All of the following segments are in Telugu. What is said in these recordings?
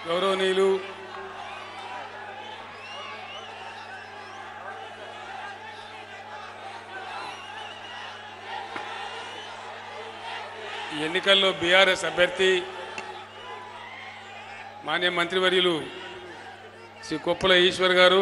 గౌరవనీయులు ఎన్నికల్లో బీఆర్ఎస్ అభ్యర్థి మాన్య మంత్రివర్యులు శ్రీ కొప్పుల ఈశ్వర్ గారు,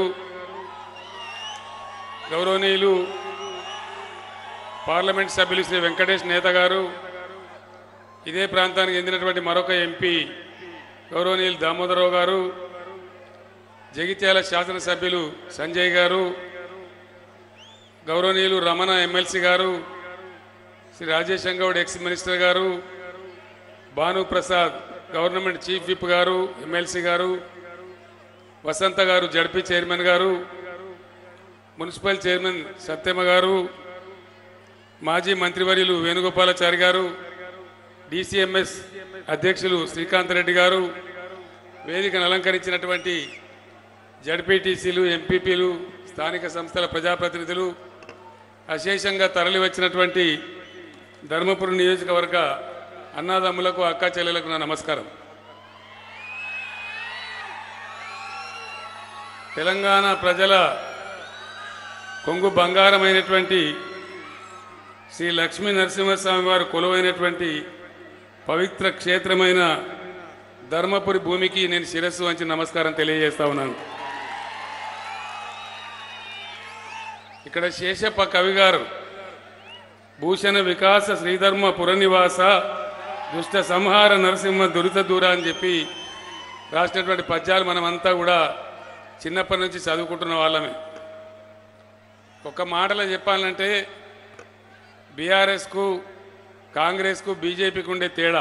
గౌరవనీయులు పార్లమెంట్ సభ్యులు శ్రీ వెంకటేష్ నేత గారు, ఇదే ప్రాంతానికి చెందినటువంటి మరొక ఎంపీ గౌరవనీయులు దామోదరరావు గారు, జగిత్యాల శాసనసభ్యులు సంజయ్ గారు, గౌరవనీయులు రమణ ఎమ్మెల్సీ గారు, శ్రీ రాజేష్ గౌడ్ ఎక్స్ మినిస్టర్ గారు, భానుప్రసాద్ గవర్నమెంట్ చీఫ్ విప్ గారు, ఎమ్మెల్సీ గారు, వసంత గారు జడ్పీ చైర్మన్ గారు, మున్సిపల్ చైర్మన్ సత్యమ్మ గారు, మాజీ మంత్రివర్యులు వేణుగోపాలాచారి గారు, డిసిఎంఎస్ అధ్యక్షులు శ్రీకాంత్ రెడ్డి గారు, వేదికను అలంకరించినటువంటి జడ్పీటీసీలు, ఎంపీపీలు, స్థానిక సంస్థల ప్రజాప్రతినిధులు, అశేషంగా తరలి వచ్చినటువంటి ధర్మపురం నియోజకవర్గ అన్నాదమ్ములకు, అక్కా చెల్లెలకు నా నమస్కారం. తెలంగాణ ప్రజల కొంగు బంగారమైనటువంటి శ్రీ లక్ష్మీ నరసింహస్వామి వారు కొలువైనటువంటి పవిత్ర క్షేత్రమైన ధర్మపురి భూమికి నేను శిరస్సు వంచి నమస్కారం తెలియజేస్తా ఉన్నాను. ఇక్కడ శేషప్ప కవి గారు భూషణ వికాస శ్రీధర్మ పురనివాస దుష్ట సంహార నరసింహ దురిత దూర అని చెప్పి రాసినటువంటి పద్యాలు మనమంతా కూడా చిన్నప్పటి నుంచి చదువుకుంటున్న వాళ్ళమే. ఒక్క మాటలో చెప్పాలంటే బీఆర్ఎస్కు, కాంగ్రెస్కు, బీజేపీకి ఉండే తేడా.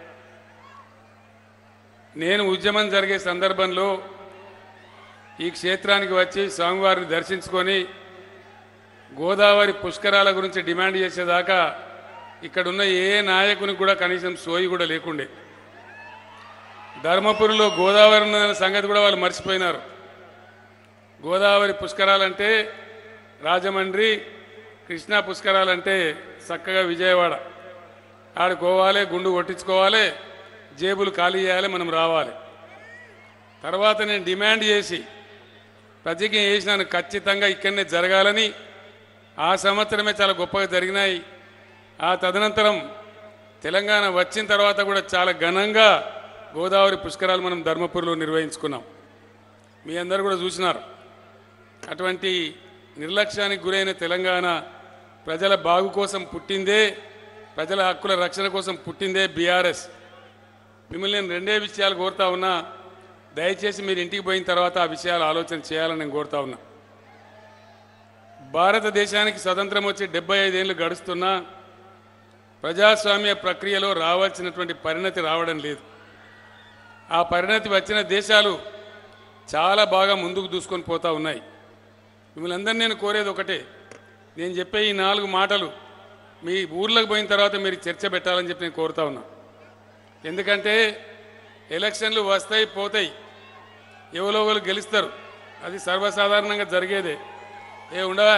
నేను ఉద్యమం జరిగే సందర్భంలో ఈ క్షేత్రానికి వచ్చి స్వామివారిని దర్శించుకొని గోదావరి పుష్కరాల గురించి డిమాండ్ చేసేదాకా ఇక్కడున్న ఏ నాయకునికి కూడా కనీసం సోయి కూడా లేకుండే. ధర్మపురిలో గోదావరి ఉన్న సంగతి కూడా వాళ్ళు మర్చిపోయినారు. గోదావరి పుష్కరాలంటే రాజమండ్రి, కృష్ణా పుష్కరాలంటే చక్కగా విజయవాడ. ఆడుకోవాలి, గుండు కొట్టించుకోవాలి, జేబులు ఖాళీ చేయాలి, మనం రావాలి. తర్వాత నేను డిమాండ్ చేసి ప్రతిజ్ఞ చేసినాను, ఖచ్చితంగా ఇక్కడనే జరగాలని. ఆ సంవత్సరమే చాలా గొప్పగా జరిగినాయి. ఆ తదనంతరం తెలంగాణ వచ్చిన తర్వాత కూడా చాలా ఘనంగా గోదావరి పుష్కరాలు మనం ధర్మపురిలో నిర్వహించుకున్నాం. మీ అందరూ కూడా చూసినారు. అటువంటి నిర్లక్ష్యానికి గురైన తెలంగాణ ప్రజల బాగు కోసం పుట్టిందే, ప్రజల హక్కుల రక్షణ కోసం పుట్టిందే బీఆర్ఎస్. మిమ్మల్ని నేను రెండే విషయాలు కోరుతా ఉన్నా. దయచేసి మీరు ఇంటికి పోయిన తర్వాత ఆ విషయాలు ఆలోచన చేయాలని నేను కోరుతా ఉన్నా. భారతదేశానికి స్వతంత్రం వచ్చి 75 ఏళ్ళు గడుస్తున్నా ప్రజాస్వామ్య ప్రక్రియలో రావాల్సినటువంటి పరిణతి రావడం లేదు. ఆ పరిణతి వచ్చిన దేశాలు చాలా బాగా ముందుకు దూసుకొని పోతూ ఉన్నాయి. మిమ్మల్ని అందరినీ నేను కోరేది ఒకటే, నేను చెప్పే ఈ 4 మాటలు మీ ఊర్లకు పోయిన తర్వాత మీరు చర్చ పెట్టాలని చెప్పి నేను కోరుతా ఉన్నా. ఎందుకంటే ఎలక్షన్లు వస్తాయి పోతాయి, ఎవరో ఒకరు గెలుస్తారు, అది సర్వసాధారణంగా జరిగేదే. ఉండవా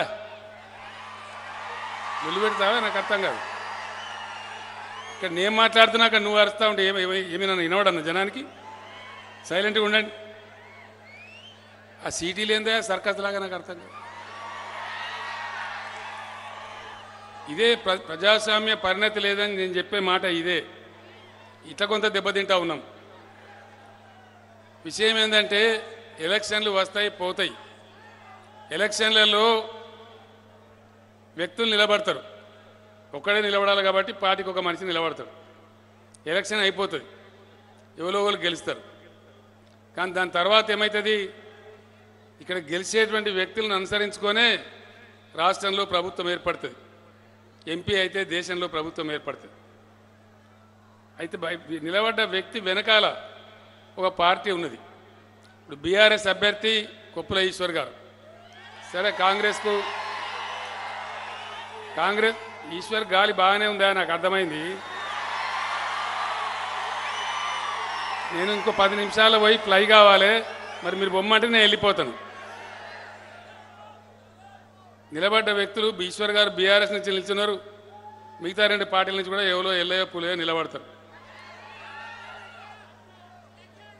నిలబెడతావా నాకు అర్థం కాదు. ఇక్కడ నేను మాట్లాడుతున్నా, అక్కడ నువ్వు అరుస్తూ ఉంటే ఏమి నన్ను వినవడన్నా జనానికి? సైలెంట్గా ఉండండి. ఆ సీటీలు ఏందా సర్కస్ లాగా నాకు అర్థం కాదు. ఇదే ప్రజాస్వామ్య పరిణతి లేదని నేను చెప్పే మాట ఇదే. ఇట్లా కొంత దెబ్బతింటా ఉన్నాం. విషయం ఏంటంటే ఎలక్షన్లు వస్తాయి పోతాయి. ఎలక్షన్లలో వ్యక్తులు నిలబడతారు, ఒక్కడే నిలబడాలి కాబట్టి పార్టీకి ఒక మనిషి నిలబడతాడు. ఎలక్షన్ అయిపోతుంది, ఎవరో ఒకరు గెలుస్తారు. కానీ దాని తర్వాత ఏమవుతుంది, ఇక్కడ గెలిచేటువంటి వ్యక్తులను అనుసరించుకొనే రాష్ట్రంలో ప్రభుత్వం ఏర్పడుతుంది. ఎంపీ అయితే దేశంలో ప్రభుత్వం ఏర్పడుతుంది. అయితే నిలబడ్డ వ్యక్తి వెనకాల ఒక పార్టీ ఉన్నది. ఇప్పుడు బీఆర్ఎస్ అభ్యర్థి కొప్పుల ఈశ్వర్ గారు. సరే, కాంగ్రెస్ ఈశ్వర్ గాలి బాగానే ఉందా నాకు అర్థమైంది. నేను ఇంకో 10 నిమిషాలు పోయి ఫ్లై కావాలి, మరి మీరు బొమ్మంటే నేను వెళ్ళిపోతాను. నిలబడ్డ వ్యక్తులు ఈశ్వర్ గారు బీఆర్ఎస్ నుంచి నిల్చున్నారు, మిగతా 2 పార్టీల నుంచి కూడా ఎవరో ఎల్లయ్య పులయ్య నిలబడతారు.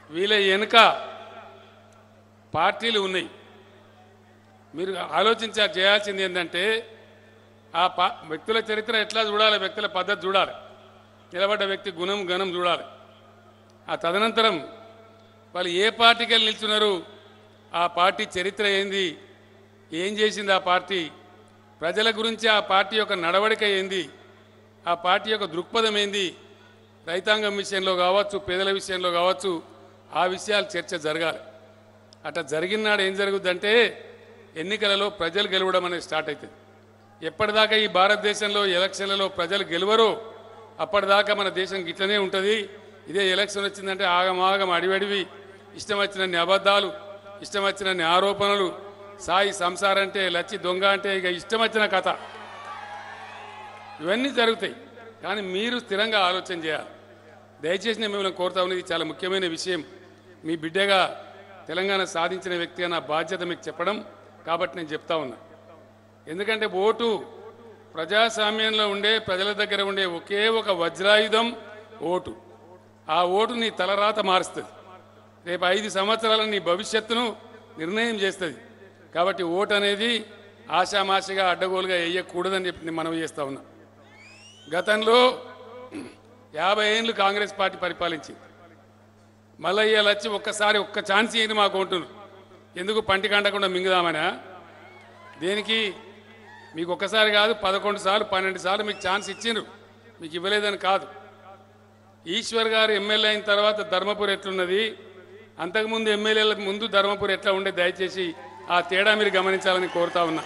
వీళ్ళ వెనుక పార్టీలు ఉన్నాయి. మీరు చేయాల్సింది ఏంటంటే ఆ వ్యక్తుల చరిత్ర ఎట్లా చూడాలి, వ్యక్తుల పద్ధతి చూడాలి, నిలబడ్డ వ్యక్తి గుణం గణం చూడాలి. ఆ తదనంతరం వాళ్ళు ఏ పార్టీకి వెళ్ళి నిల్చున్నారు, ఆ పార్టీ చరిత్ర ఏంది, ఏం చేసింది ఆ పార్టీ, ప్రజల గురించి ఆ పార్టీ యొక్క నడవడిక ఏంది, ఆ పార్టీ యొక్క దృక్పథం ఏంది, రైతాంగం విషయంలో కావచ్చు, పేదల విషయంలో కావచ్చు, ఆ విషయాలు చర్చ జరగాలి. అట్లా జరిగిన నాడు ఏం జరుగుద్దంటే ఎన్నికలలో ప్రజలు గెలవడం అనేది స్టార్ట్ అవుతుంది. ఎప్పటిదాకా ఈ భారతదేశంలో ఎలక్షన్లలో ప్రజలు గెలవరో అప్పటిదాకా మన దేశం గిట్లనే ఉంటుంది. ఇదే ఎలక్షన్ వచ్చిందంటే ఆగమాగం అడివడివి, ఇష్టం వచ్చినన్ని అబద్ధాలు, ఇష్టం వచ్చినన్ని ఆరోపణలు, సాయి సంసారం అంటే లచ్చి దొంగ అంటే ఇక ఇష్టం వచ్చిన కథ, ఇవన్నీ జరుగుతాయి. కానీ మీరు స్థిరంగా ఆలోచన చేయాలి. దయచేసి నేను మిమ్మల్ని కోరుతా ఉన్నది చాలా ముఖ్యమైన విషయం. మీ బిడ్డగా తెలంగాణ సాధించిన వ్యక్తి అన్న బాధ్యత మీకు చెప్పడం కాబట్టి నేను చెప్తా ఉన్నా. ఎందుకంటే ఓటు ప్రజాస్వామ్యంలో ఉండే ప్రజల దగ్గర ఉండే ఒకే ఒక వజ్రాయుధం ఓటు. ఆ ఓటు నీ తలరాత మారుస్తుంది. రేపు 5 సంవత్సరాల నీ భవిష్యత్తును నిర్ణయం చేస్తుంది. కాబట్టి ఓటు అనేది ఆషామాషిగా అడ్డగోలుగా వేయకూడదని చెప్పి నేను మనవి చేస్తా ఉన్నా. గతంలో 50 ఏళ్ళు కాంగ్రెస్ పార్టీ పరిపాలించింది. మళ్ళీ ఇవాళ వచ్చి ఒక్కసారి ఒక్క ఛాన్స్ ఇయ్యండి మాకు ఉంటున్నారు. ఎందుకు పంటి కంటకుండా మింగుదామనా? దేనికి? మీకు ఒక్కసారి కాదు 11 సార్లు 12 సార్లు మీకు ఛాన్స్ ఇచ్చిండ్రు, మీకు ఇవ్వలేదని కాదు. ఈశ్వర్ గారు ఎమ్మెల్యే అయిన తర్వాత ధర్మపురి ఎట్లున్నది, అంతకుముందు ఎమ్మెల్యేలకు ముందు ధర్మపురి ఎట్లా ఉండే, దయచేసి ఆ తేడా మీరు గమనించాలని కోరుతా ఉన్నా.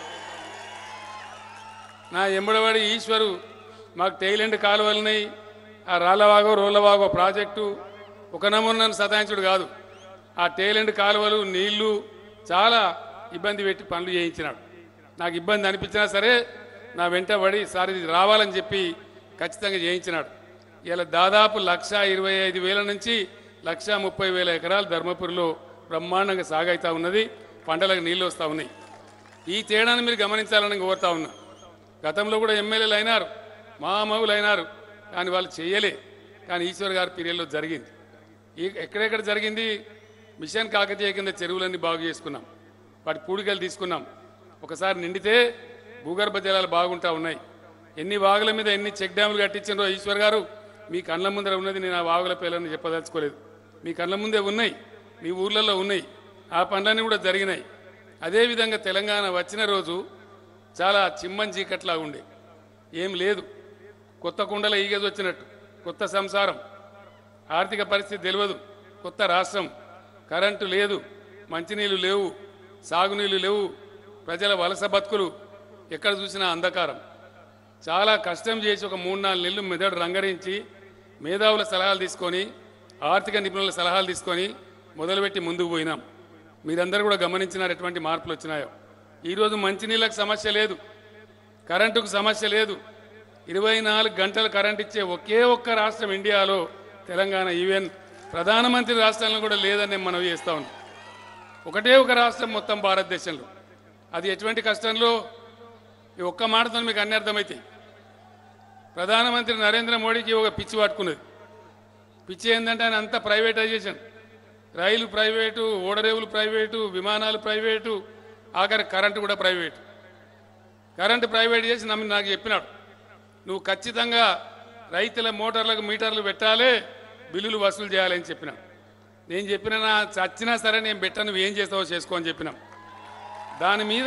నా ఎంబడవాడి ఈశ్వరు మాకు టైలెంట్ కాలువలున్నాయి, ఆ రాళ్ళవాగో రోళ్ళవాగో ప్రాజెక్టు ఒక నమూనాను సతాయించుడు కాదు, ఆ టైలెంట్ కాలువలు నీళ్లు చాలా ఇబ్బంది పెట్టి పనులు చేయించినాడు. నాకు ఇబ్బంది అనిపించినా సరే నా వెంట పడి సార్ ఇది రావాలని చెప్పి ఖచ్చితంగా చేయించినాడు. ఇలా దాదాపు 1,25,000 నుంచి 1,30,000 ఎకరాలు ధర్మపురిలో బ్రహ్మాండంగా సాగైతా ఉన్నది, పంటలకు నీళ్ళు వస్తూ ఉన్నాయి. ఈ తేడాను మీరు గమనించాలని కోరుతా ఉన్నా. గతంలో కూడా ఎమ్మెల్యేలు అయినారు, మహామహులు అయినారు, కానీ వాళ్ళు చేయలే. కానీ ఈశ్వర్ గారి పీరియడ్లో జరిగింది. ఎక్కడెక్కడ జరిగింది? మిషన్ కాకతీయ కింద చెరువులన్నీ బాగు చేసుకున్నాం, వాటి పూడికలు తీసుకున్నాం. ఒకసారి నిండితే భూగర్భ జలాలు బాగుంటా ఉన్నాయి. ఎన్ని వాగుల మీద ఎన్ని చెక్ డ్యాములు కట్టించారో ఈశ్వర్ గారు మీ కళ్ళ ముందర ఉన్నది. నేను ఆ వాగుల పేర్లను చెప్పదలుచుకోలేదు, మీ కళ్ళ ముందే ఉన్నాయి, మీ ఊర్లలో ఉన్నాయి. ఆ పనులన్నీ కూడా జరిగినాయి. అదేవిధంగా తెలంగాణ వచ్చిన రోజు చాలా చిమ్మన్ చీకట్లా ఉండే, ఏం లేదు, కొత్త కుండల ఈగేది వచ్చినట్టు, కొత్త సంసారం, ఆర్థిక పరిస్థితి తెలియదు, కొత్త రాష్ట్రం, కరెంటు లేదు, మంచినీళ్ళు లేవు, సాగునీళ్ళు లేవు, ప్రజల వలస బతుకులు, ఎక్కడ చూసినా అంధకారం. చాలా కష్టం చేసి ఒక 3-4 నెలలు మెదడు రంగరించి మేధావుల సలహాలు తీసుకొని, ఆర్థిక నిపుణుల సలహాలు తీసుకొని మొదలుపెట్టి ముందుకు పోయినాం. మీరందరూ కూడా గమనించినారు ఎటువంటి మార్పులు వచ్చినాయో. ఈరోజు మంచినీళ్ళకు సమస్య లేదు, కరెంటుకు సమస్య లేదు, 24 గంటలు కరెంట్ ఇచ్చే ఒకే ఒక్క రాష్ట్రం ఇండియాలో తెలంగాణ. ఈవెన్ ప్రధానమంత్రి రాష్ట్రంలో కూడా లేదని నేను మనవి చేస్తా ఉన్నాను. ఒకటే ఒక రాష్ట్రం మొత్తం భారతదేశంలో. అది ఎటువంటి కష్టంలో ఈ ఒక్క మాటతో మీకు అన్ని అర్థమవుతాయి. ప్రధానమంత్రి నరేంద్ర మోడీకి ఒక పిచ్చి పట్టుకున్నది. పిచ్చి ఏంటంటే ఆయన అంతా ప్రైవేటైజేషన్, రైలు ప్రైవేటు, ఓడరేవులు ప్రైవేటు, విమానాలు ప్రైవేటు, ఆఖరి కరెంటు కూడా ప్రైవేటు. కరెంటు ప్రైవేట్ చేసి నాకు చెప్పినాడు, నువ్వు ఖచ్చితంగా రైతుల మోటార్లకు మీటర్లు పెట్టాలి, బిల్లులు వసూలు చేయాలని చెప్పినాడు. నేను చెప్పిన చచ్చినా సరే నేను పెట్టను, నువ్వు ఏం చేస్తావో చేసుకో అని చెప్పినాం. దాని మీద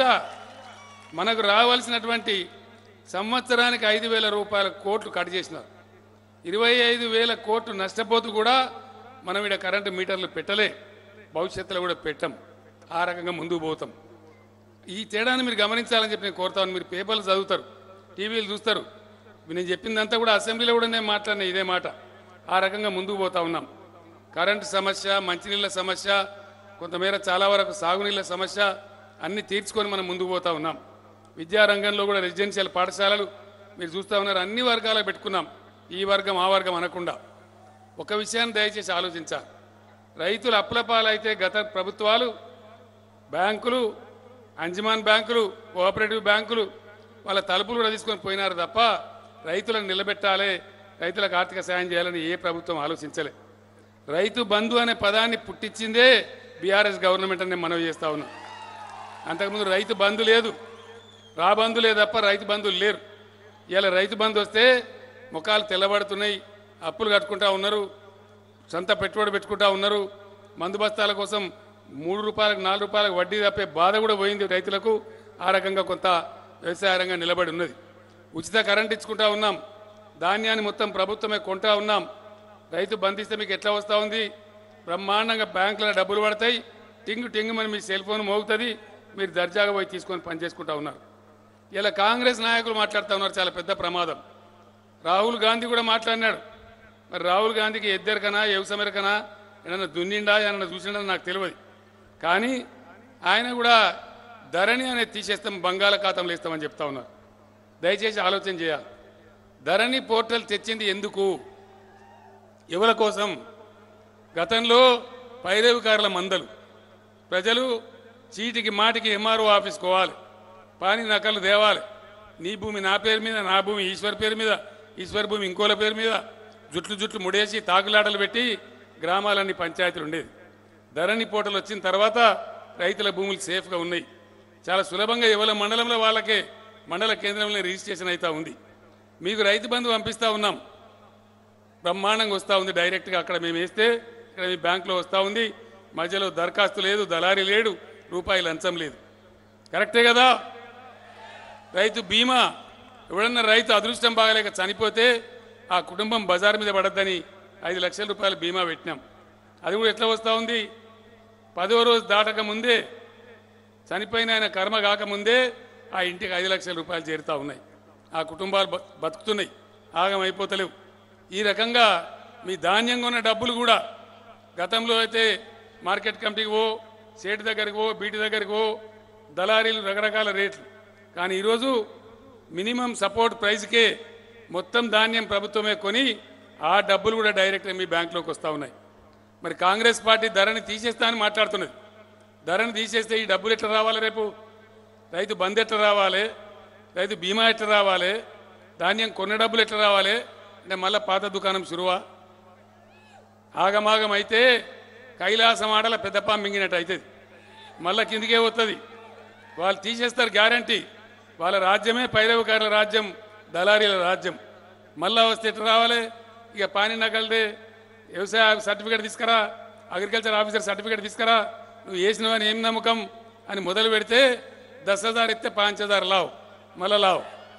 మనకు రావాల్సినటువంటి సంవత్సరానికి 5,000 రూపాయల కోట్లు కట్ చేసినారు. 25,000 కోట్లు నష్టపోతూ కూడా మనం ఇక్కడ కరెంటు మీటర్లు పెట్టలే, భవిష్యత్తులో కూడా పెట్టం. ఆ రకంగా ముందుకు పోతాం. ఈ తేడాన్ని మీరు గమనించాలని చెప్పి నేను కోరుతాను. మీరు పేపర్లు చదువుతారు, టీవీలు చూస్తారు, నేను చెప్పిందంతా కూడా అసెంబ్లీలో కూడా నేను మాట్లాడిన ఇదే మాట. ఆ రకంగా ముందుకు పోతా ఉన్నాం. కరెంటు సమస్య, మంచినీళ్ళ సమస్య, కొంతమేర చాలా వరకు సాగునీళ్ళ సమస్య అన్నీ తీర్చుకొని మనం ముందుకు పోతా ఉన్నాం. విద్యారంగంలో కూడా రెసిడెన్షియల్ పాఠశాలలు మీరు చూస్తూ ఉన్నారు, అన్ని వర్గాలకు పెట్టుకున్నాం. ఈ వర్గం ఆ వర్గం అనకుండా ఒక విషయాన్ని దయచేసి ఆలోచించాలి. రైతులు అప్పులపాలైతే గత ప్రభుత్వాలు బ్యాంకులు, అంజమాన్ బ్యాంకులు, కోఆపరేటివ్ బ్యాంకులు వాళ్ళ తలుపులు కూడా తీసుకొని పోయినారు తప్ప రైతులను నిలబెట్టాలి, రైతులకు ఆర్థిక సాయం చేయాలని ఏ ప్రభుత్వం ఆలోచించలే. రైతు బంధు అనే పదాన్ని పుట్టించిందే బీఆర్ఎస్ గవర్నమెంట్ అని మనవి చేస్తా ఉన్నా. అంతకుముందు రైతు బంధు లేదు, రా బంధు లేదు తప్ప రైతు బంధువులు లేరు. ఇలా రైతు బంధు వస్తే ముఖాలు తెల్లబడుతున్నాయి, అప్పులు కట్టుకుంటా ఉన్నారు, సొంత పెట్టుబడి పెట్టుకుంటా ఉన్నారు. మందు బస్తాల కోసం 3 రూపాయలకు 4 రూపాయలకు వడ్డీ తప్పే బాధ కూడా పోయింది రైతులకు. ఆ రకంగా కొంత వ్యవసాయ రంగం నిలబడి ఉన్నది. ఉచిత కరెంట్ ఇచ్చుకుంటా ఉన్నాం, ధాన్యాన్ని మొత్తం ప్రభుత్వమే కొంటా ఉన్నాం. రైతు బంధిస్తే మీకు ఎట్లా వస్తూ ఉంది? బ్రహ్మాండంగా బ్యాంకులో డబ్బులు పడతాయి, టింగు టింగుమని మీ సెల్ ఫోన్ మోగుతుంది, మీరు దర్జాగా పోయి తీసుకొని పనిచేసుకుంటా ఉన్నారు. ఇలా కాంగ్రెస్ నాయకులు మాట్లాడుతూ ఉన్నారు, చాలా పెద్ద ప్రమాదం. రాహుల్ గాంధీ కూడా మాట్లాడినాడు. మరి రాహుల్ గాంధీకి ఎద్దరికనా ఎవసమెరకనా ఏమన్నా దున్నిండా ఏమన్నా చూసిండా నాకు తెలియదు. కానీ ఆయన కూడా ధరణి అనేది తీసేస్తాం, బంగాళాఖాతంలో ఇస్తామని చెప్తా ఉన్నారు. దయచేసి ఆలోచన చేయాలి. ధరణి పోర్టల్ తెచ్చింది ఎందుకు, ఎవరి కోసం? గతంలో పైరవికారుల మందలు ప్రజలు చీటికి మాటికి ఎంఆర్ఓ ఆఫీస్ కోవాలి, పాని నకలు దేవాలి. నీ భూమి నా పేరు మీద, నా భూమి ఈశ్వర్ పేరు మీద, ఈశ్వర్ భూమి ఇంకోల పేరు మీద జుట్లు ముడేసి తాకులాటలు పెట్టి గ్రామాలన్నీ పంచాయతీలు ఉండేది. ధరణి పోర్టల్ వచ్చిన తర్వాత రైతుల భూములు సేఫ్గా ఉన్నాయి. చాలా సులభంగా ఎవరి మండలంలో వాళ్ళకే మండల కేంద్రంలో రిజిస్ట్రేషన్ అవుతూ ఉంది. మీకు రైతు బంధు పంపిస్తూ ఉన్నాం, బ్రహ్మాండంగా వస్తూ ఉంది. డైరెక్ట్గా అక్కడ మేము వేస్తే ఇక్కడ మీ బ్యాంకులో వస్తూ ఉంది. మధ్యలో దరఖాస్తు లేదు, దళారీ లేడు, రూపాయి లంచం లేదు. కరెక్టే కదా? రైతు బీమా, ఎవడన్నా రైతు అదృష్టం బాగలేక చనిపోతే ఆ కుటుంబం బజార్ మీద పడద్దని 5 లక్షల రూపాయల బీమా పెట్టినాం. అది కూడా ఎట్లా వస్తూ ఉంది? 10వ రోజు దాటక ముందే, చనిపోయిన ఆయన కర్మ కాకముందే ఆ ఇంటికి 5 లక్షల రూపాయలు చేరుతూ ఉన్నాయి. ఆ కుటుంబాలు బతుకుతున్నాయి, ఆగమైపోతలేవు. ఈ రకంగా మీ ధాన్యం కొన్న డబ్బులు కూడా గతంలో అయితే మార్కెట్ కమిటీకి పో, సేటు దగ్గరికి పో, బీటి దగ్గరికి పో, దళారీలు రకరకాల రేట్లు. కానీ ఈరోజు మినిమం సపోర్ట్ ప్రైస్కే మొత్తం ధాన్యం ప్రభుత్వమే కొని ఆ డబ్బులు కూడా డైరెక్ట్గా మీ బ్యాంకులోకి వస్తూ ఉన్నాయి. మరి కాంగ్రెస్ పార్టీ ధరని తీసేస్తా అని మాట్లాడుతున్నది. ధరని తీసేస్తే ఈ డబ్బులు ఎట్లా రావాలి? రేపు రైతు బంద్ ఎట్లా రావాలి? రైతు బీమా ఎట్లా రావాలి? ధాన్యం కొన్న డబ్బులు ఎట్లా రావాలి? అంటే మళ్ళీ పాత దుకాణం శురువా? ఆగమాగం అయితే కైలాసం ఆడల పెద్దపా మింగినట్టు అవుతుంది, మళ్ళీ కిందికే వస్తుంది. వాళ్ళు తీసేస్తారు గ్యారంటీ. వాళ్ళ రాజ్యమే పైరవికారుల రాజ్యం, దళారీల రాజ్యం. మళ్ళా వస్తే ఎట్లా రావాలి? ఇక పాని నగలదే వ్యవసాయ సర్టిఫికేట్ తీసుకురా, అగ్రికల్చర్ ఆఫీసర్ సర్టిఫికేట్ తీసుకురా, నువ్వు వేసినవని ఏం నమ్మకం అని మొదలు పెడితే 10,000 ఇస్తే 5,000 లావు, మళ్ళా లావు.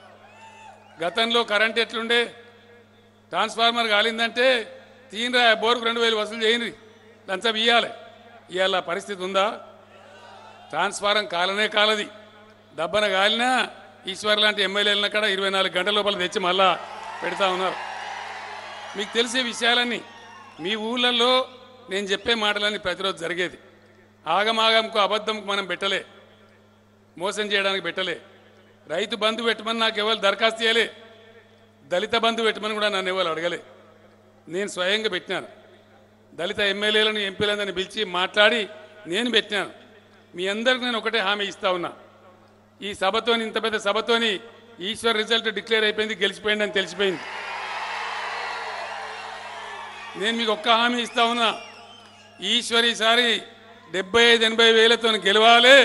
గతంలో కరెంట్ ఎట్లుండే? ట్రాన్స్ఫార్మర్ కాలిందంటే తీనరా బోరుకు 2,000 వసూలు చేయండి, లంచం ఇవ్వాలి. ఇవాళ పరిస్థితి ఉందా? ట్రాన్స్ఫారం కాలనే కాలది. దబ్బన కాలినా ఈశ్వర్ లాంటి ఎమ్మెల్యేలను కూడా 24 గంటల లోపల తెచ్చి మళ్ళా పెడతా ఉన్నారు. మీకు తెలిసే విషయాలన్నీ మీ ఊళ్ళల్లో నేను చెప్పే మాటలన్నీ ప్రతిరోజు జరిగేది. ఆగమాగంకు అబద్ధంకు మనం పెట్టలే, మోసం చేయడానికి పెట్టలే. రైతు బంధు పెట్టమని నాకు ఎవరు దరఖాస్తు చేయలే, దళిత బంధు పెట్టమని కూడా నన్ను ఎవరు అడగలే. నేను స్వయంగా పెట్టినాను. దళిత ఎమ్మెల్యేలను ఎంపీలందరినీ పిలిచి మాట్లాడి నేను పెట్టినాను. మీ అందరికి నేను ఒకటే హామీ ఇస్తా ఉన్నా, ఈ సభతోని, ఇంత పెద్ద సభతోని ఈశ్వర్ రిజల్ట్ డిక్లేర్ అయిపోయింది, గెలిచిపోయింది అని తెలిసిపోయింది. నేను మీకు ఒక్క హామీ ఇస్తా ఉన్నా, ఈశ్వర్ ఈసారి 75-80 వేలతో గెలవాలి.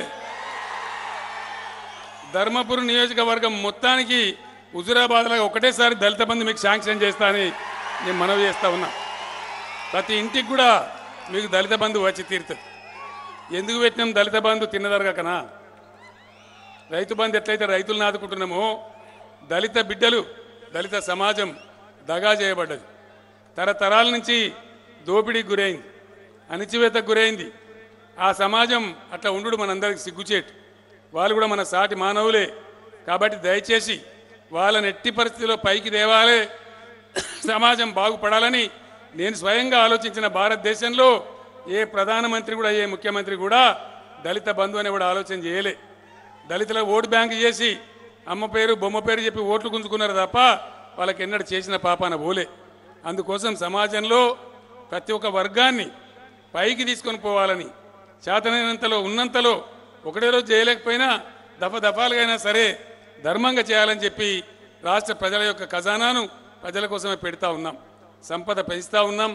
ధర్మపురం నియోజకవర్గం మొత్తానికి హుజురాబాద్లో ఒకటేసారి దళిత బంధు మీకు శాంక్షన్ చేస్తా అని నేను మనవి చేస్తా ఉన్నా. ప్రతి ఇంటికి కూడా మీకు దళిత బంధు వచ్చి తీరుతుంది. ఎందుకు పెట్టినాం దళిత బంధు? తిన్నదరగకనా? రైతు బంధు ఎట్లయితే రైతులను ఆదుకుంటున్నామో, దళిత బిడ్డలు, దళిత సమాజం దగా చేయబడ్డది. తరతరాల నుంచి దోపిడీకి గురైంది, అణిచివేతకు గురైంది. ఆ సమాజం అట్లా ఉండు మనందరికి సిగ్గుచేటు. వాళ్ళు కూడా మన సాటి మానవులే. కాబట్టి దయచేసి వాళ్ళని ఎట్టి పరిస్థితిలో పైకి తేవాలి, సమాజం బాగుపడాలని నేను స్వయంగా ఆలోచించిన భారతదేశంలో ఏ ప్రధానమంత్రి కూడా, ఏ ముఖ్యమంత్రి కూడా దళిత బంధు అని కూడా ఆలోచన చేయలే. దళితుల ఓటు బ్యాంకు చేసి అమ్మ పేరు బొమ్మ పేరు చెప్పి ఓట్లు గుంజుకున్నారు తప్ప వాళ్ళకి ఎన్నడూ చేసిన పాపాన పోలే. అందుకోసం సమాజంలో ప్రతి ఒక్క వర్గాన్ని పైకి తీసుకొని పోవాలని, చేతనైనంతలో ఉన్నంతలో ఒకటే రోజు చేయలేకపోయినా దఫాలుగా సరే ధర్మంగా చేయాలని చెప్పి రాష్ట్ర ప్రజల యొక్క ఖజానాను ప్రజల కోసమే పెడతా ఉన్నాం. సంపద పెంచుతూ ఉన్నాం,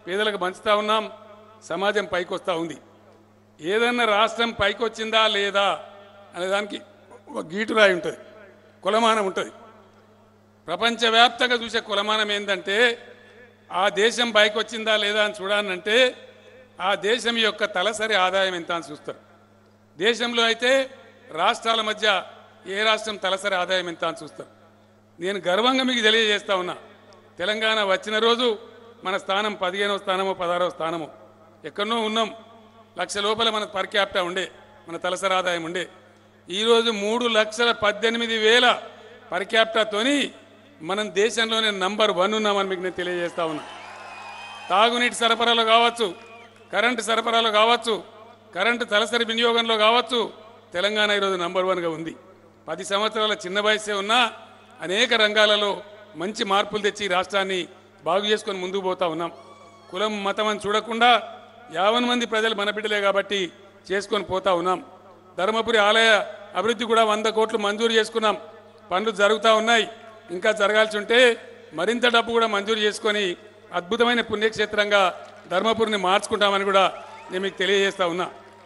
పేదలకు పంచుతా ఉన్నాం, సమాజం పైకి వస్తూ ఉంది. ఏదన్నా రాష్ట్రం పైకి వచ్చిందా లేదా అనేదానికి ఒక గీటురాయి ఉంటుంది, కులమానం ఉంటుంది. ప్రపంచవ్యాప్తంగా చూసే కులమానం ఏంటంటే ఆ దేశం పైకి వచ్చిందా లేదా అని చూడాలంటే ఆ దేశం యొక్క తలసరి ఆదాయం ఎంత అని చూస్తారు. దేశంలో అయితే రాష్ట్రాల మధ్య ఏ రాష్ట్రం తలసరి ఆదాయం ఎంత అని చూస్తారు. నేను గర్వంగా మీకు తెలియజేస్తా ఉన్నా, తెలంగాణ వచ్చిన రోజు మన స్థానం 15వ స్థానమో 16వ స్థానమో ఎక్కడనో ఉన్నాం. 1,00,000 లోపల మన పర్ క్యాపిటా ఉండే, మన తలసరి ఆదాయం ఉండే. ఈరోజు 3,18,000 పర్ క్యాపిటాతోని మనం దేశంలోనే నంబర్ 1 ఉన్నామని మీకు నేను తెలియజేస్తా ఉన్నా. తాగునీటి సరఫరాలో కావచ్చు, కరెంటు సరఫరాలో కావచ్చు, కరెంటు తలసరి వినియోగంలో కావచ్చు, తెలంగాణ ఈరోజు నంబర్ 1గా ఉంది. 10 సంవత్సరాల చిన్న వయసే ఉన్నా అనేక రంగాలలో మంచి మార్పులు తెచ్చి రాష్ట్రాన్ని బాగు చేసుకొని ముందుకు పోతా ఉన్నాం. కులం మతం అని చూడకుండా 50 మంది ప్రజలు మన బిడ్డలే కాబట్టి చేసుకొని పోతా ఉన్నాం. ధర్మపురి ఆలయ అభివృద్ధి కూడా 100 కోట్లు మంజూరు చేసుకున్నాం. పనులు జరుగుతూ ఉన్నాయి, ఇంకా జరగాల్సి ఉంటే మరింత డబ్బు కూడా మంజూరు చేసుకొని అద్భుతమైన పుణ్యక్షేత్రంగా ధర్మపురిని మార్చుకుంటామని కూడా నేను మీకు తెలియజేస్తా ఉన్నా.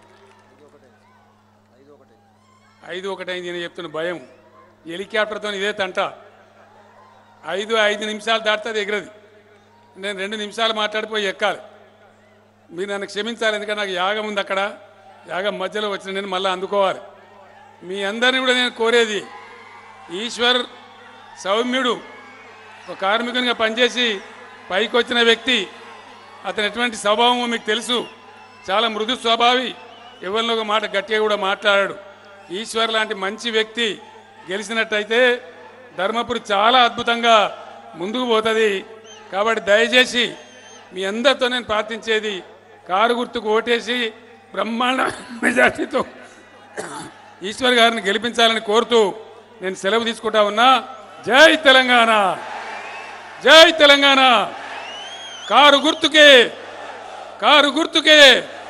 5-1 అయింది నేను చెప్తున్న భయం. హెలికాప్టర్తో ఇదే తంట. 5 నిమిషాలు దాటుతుంది ఎగరది. నేను 2 నిమిషాలు మాట్లాడిపోయి ఎక్కాలి. మీరు నన్ను క్షమించాలి, ఎందుకంటే నాకు యాగం ఉంది అక్కడ. యాగం మధ్యలో వచ్చిన నేను మళ్ళీ అందుకోవాలి. మీ అందరినీ కూడా నేను కోరేది, ఈశ్వర్ సౌమ్యుడు, ఒక కార్మికునిగా పనిచేసి పైకి వచ్చిన వ్యక్తి. అతను ఎటువంటి స్వభావమో మీకు తెలుసు, చాలా మృదు స్వభావి, ఎవరిలో ఒక మాట గట్టిగా కూడా మాట్లాడాడు. ఈశ్వర్ లాంటి మంచి వ్యక్తి గెలిచినట్టయితే ధర్మపురి చాలా అద్భుతంగా ముందుకు పోతుంది. కాబట్టి దయచేసి మీ అందరితో నేను ప్రార్థించేది, కారు గుర్తుకు ఓటేసి బ్రహ్మాండ మెజార్టీతో ఈశ్వర్ గారిని గెలిపించాలని కోరుతూ నేను సెలవు తీసుకుంటా ఉన్నా. జై తెలంగాణ, జై తెలంగాణ. కారు గుర్తుకే, కారు గుర్తుకే.